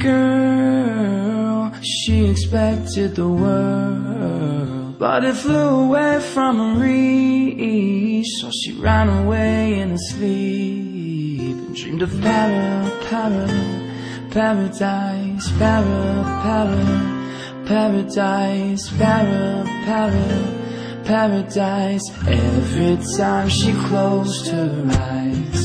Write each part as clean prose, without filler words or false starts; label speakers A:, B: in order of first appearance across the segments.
A: girl, she expected the world, but it flew away from her reach. So she ran away in her sleep and dreamed of paradise, paradise, paradise. Every time she closed her eyes.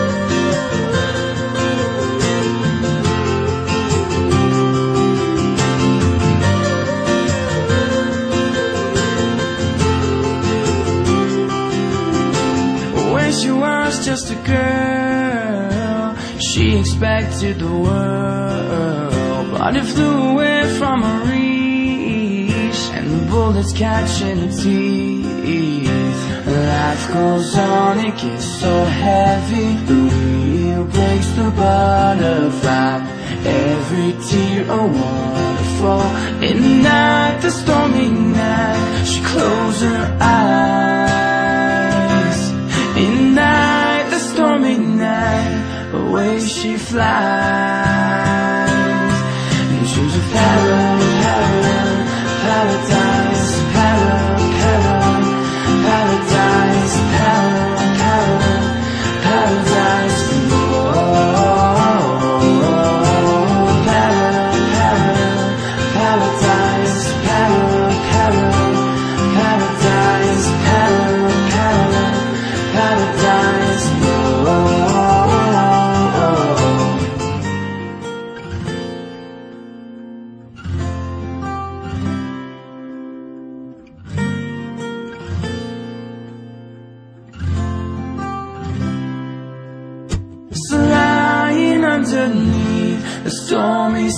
A: When she was just a girl, she expected the world, but it flew away from her reach, and the bullets catching her teeth. Life goes on, it gets so heavy, the wheel breaks the butterfly. Every tear a waterfall. In the night, the stormy night, she closed her eyes. In the night, the stormy night, away she flies. And dreams of paradise, paradise, paradise, paradise. Underneath the stormy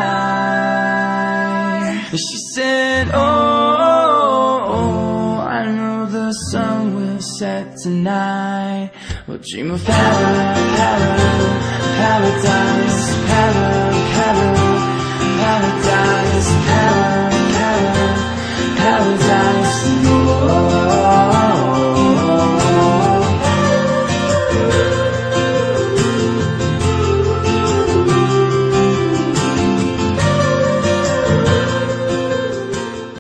A: sky, she said, oh, I know the sun will set tonight. We'll dream of paradise, paradise.